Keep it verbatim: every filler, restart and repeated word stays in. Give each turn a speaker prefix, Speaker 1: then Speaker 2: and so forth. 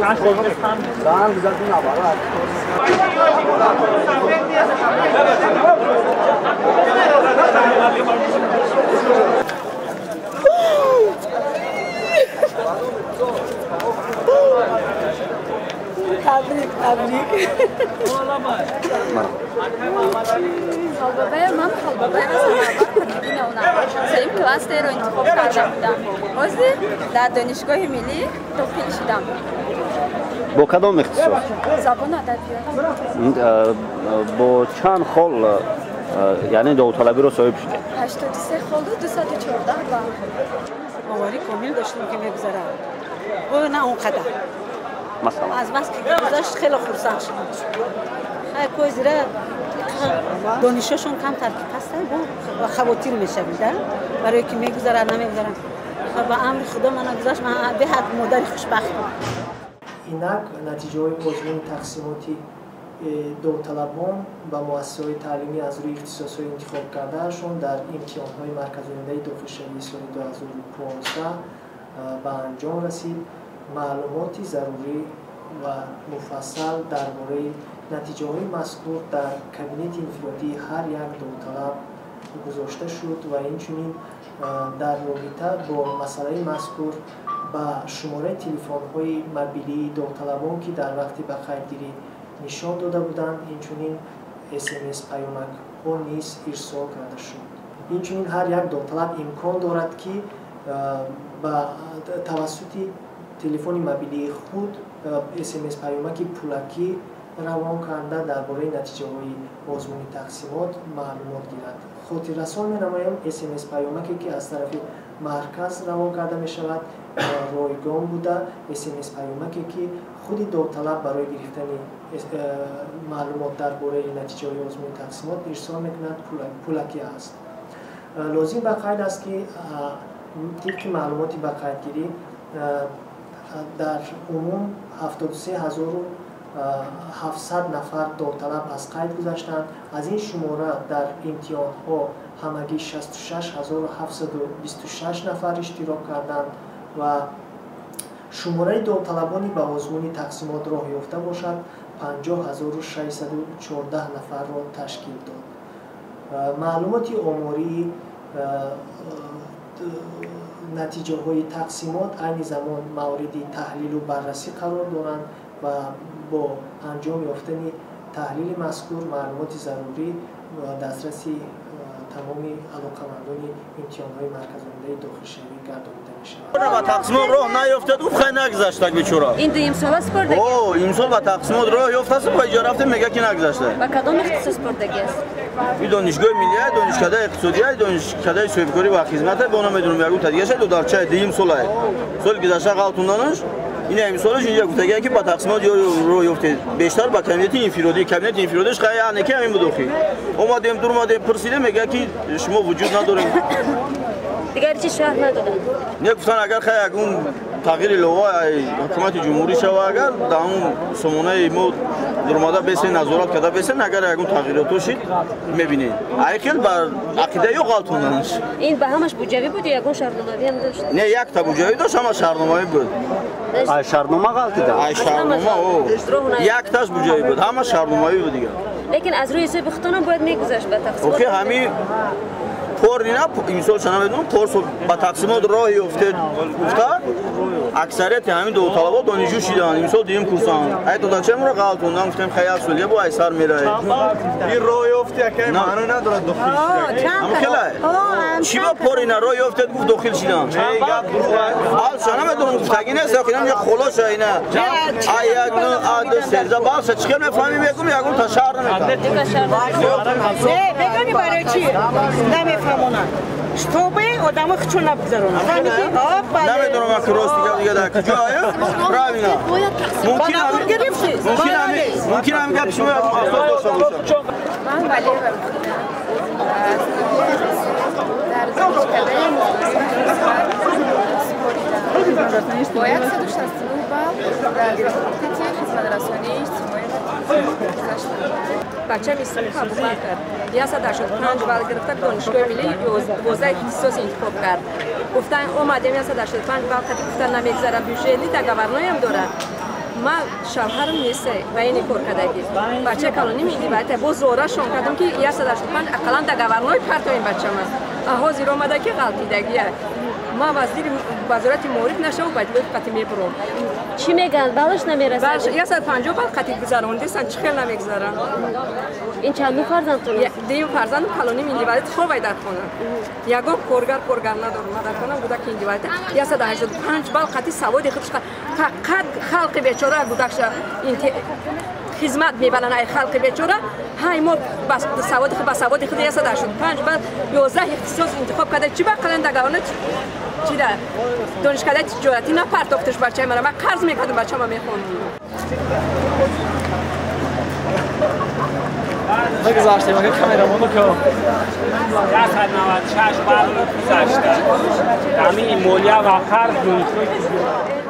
Speaker 1: Tebrik, tebrik.
Speaker 2: خالبابای من خالبابای مثلا دیدین اونا سریم کلاس رو انتخاب کرده بودم بازی در دانشگاه ملی داخل شدم
Speaker 3: با کدام اختصاص؟
Speaker 2: زبان ادبیات
Speaker 3: با چند خال یعنی داوطلبی رو صاحب شده؟
Speaker 2: هشتاد و سه خال و دویست و چهارده با
Speaker 1: آواری کامل داشتیم که میگذره و نه اونقدر
Speaker 3: مثلا
Speaker 1: از بس که گذاشت خیلی خرسند شدم خیلی کوی زیره دانششون کم ترکیب هستن با خواتیر میشه بیده برای که میگذره نمیگذرن با امر خدا من گذاشت من به حد مادری خوشبختم
Speaker 4: اینک نتیجه های آزمون تقسیماتی داوطلبان و مؤسسه‌های تعلیمی از روی اختصاص‌های انتخاب کردهشون در امتحان‌های مرکز آینده داخلشهری سال دو هزار و پانزده به انجام رسید. معلوماتی ضروری و مفصل درباره نتیجه های مذکور در کابینت انفرادی هر یک داوطلب گذاشته شد و اینچنین در رابطه با مسئله مذکور با شماره تلفن های موبیلی داوطلبان که در وقت به قیدگیری نشان داده بودند اینچنین اس ام اس پیامک ها نیز ارسال کرده شد. اینچنین هر یک داوطلب امکان دارد که با توسط تلفن موبیلی خود اس ام اس پیامک پولکی روان کرده درباره نتیجه های آزمون تقسیمات معلومات گیرد. خاطر رسان می نمایم اس ام اس پیامکی که از طرف مرکز روان کرده می شود رایگان بوده. اس ام اس پیامکی که خود داوطلب برای گرفتن معلومات درباره نتیجه های آزمون تقسیمات ارسال میکند پولکی است. لازم به قید است که طبق معلوماتی به قیدگیری در عموم هفتاد و سه هزار و هفتصد نفر داوطلب از قید گذشتند. از این شماره در امتحان ها همگی شصت و شش هزار و هفتصد و بیست و شش نفر اشتراک کردند و شماره داوطلبانی به آزمون تقسیمات راه یافته باشد پنجاه هزار و ششصد و چهارده نفر را تشکیل داد. معلومات آماری نتیجه های تقسیمات عین زمان مورد تحلیل و بررسی قرار دارند و با انجام یافتن تحلیل مذکور معلومات ضروری و دسترسی تمام علاقه‌مندان امتحان‌های مرکز آینده داخلشهری گردانیده می‌شود.
Speaker 5: با تقسیمات راه نیفتاد او خیلی نگذشت بیچاره.
Speaker 2: این دویم سال است پردگی.
Speaker 5: اوه این سال با تقسیمات راه یافته است با اجاره رفته میگه که نگذشته.
Speaker 2: با کدام اختصاص پردگی است؟
Speaker 5: این دانشگاه ملی، دانشکده اقتصادی، دانشکده صاحبکاری و خدمت با نام میدونم یگو تدیگه شد در چه دویم سال است. سال گذشته قالتون دانش این امسالش اینجا گفتگی که با تقسیمات رو یافته بیشتر با کابینت انفرادی کابینت انفرادیش خیلی انکی همین بدوخی اومدیم دور اومدیم پرسیده میگه که شما وجود نداریم
Speaker 2: دیگر چی شهر ندارن
Speaker 5: نه گفتن اگر خیلی اون تغییر لوای حکومت جمهوری شود اگر در اون سمونه ما در اومده بسین نظارت کرده بسین اگر اون تغییرات شد میبینید ای خیلی بر عقیده یا غلطونش
Speaker 2: این به همش بودجه بود یا یگان شهرداری هم داشت
Speaker 5: نه یک تا بودجه داشت اما شهرنامه بود
Speaker 3: ای شهرنامه غلطی داشت
Speaker 5: ای شهرنامه او یک تاش بودجه بود همه شهرنامه بود دیگه
Speaker 2: لیکن از روی حساب خودتون باید میگذشت به تقسیمات
Speaker 5: اوکی همین پور اینا امسال شنا بدون پور با تقسیمات راه افتاد افتاد اکثریت همین دو طلبات دانشجو شدن امسال دیم کورسان ای تو چه مرا غلطوندم گفتم خیال سولیه با ایثار میره این راه افتاد که معنی نداره داخل شدن هم خیلی چی با پور اینا راه افتاد گفت داخل شدن حال شنا بدون گفتگی نیست که یه خلاص اینا ای یک نوع عاد سرزا باز چه میفهمی میگم یگون تا شهر نمیکنه
Speaker 1: نه بگونی برای چی نمیفهمونن شتوبه آدمو خچون نبذارون
Speaker 5: نمیدونم من که راست دیگه دیگه در کجا آیا راوینا ممکن ممکن ممکن هم گپ شما اصلا داشته باشم
Speaker 2: من ولی در دانشکده با صد و شصت و نه بال در فاکولته خدمت رسانی اجتماعی بچه میسم ابوبکر صد و هشتاد و پنج بال گرفته دانشگاه ملی دوازده اختصاص انتخاب کرد گفتن اومدیم صد و هشتاد و پنج بال خاطر گفتن نمیگذره بودجه لی تا گورنر هم داره
Speaker 6: ما شوهرم نیست و این کار کردگی بچه کلانی میدی باید با زورشون کردم که یه صد هشتاد و پنج اقلا در گورنای پرت این بچه من آها زیر آمده که غلطیدگیه ما وزیر وزارت مورد نشه و باید قطعی میبرم
Speaker 7: چی میگن؟ بالش نمیرسه؟
Speaker 6: بالش یه صد و پنجاه بال قطعی گذرانده سن چه خیلی نمیگذارن
Speaker 7: این چند دو فرزندتون است؟
Speaker 6: دیو فرزند کلانی میدی باید خوبه در خونه یگان کارگر کارگر ندارم ما در خونه بوده که اینجا باید یه صد و هشتاد و پنج بال قطعی سواد خودش فقط خلق بیچاره بودکش این خدمت میبرن ای خلق بیچاره های ما بس سواد خود با سواد خود صد و هشتاد و پنج بعد یازده اختصاص انتخاب کرده چی بقلن دگونه چی ده دانشکده تجارتی نه پرتافتش بچه من من قرض میکردم بچه ما میخوندم
Speaker 8: نگذاشتیم اگه کامرامونو که
Speaker 9: صد و نود و شش بار گذشته همین مولیا و قرض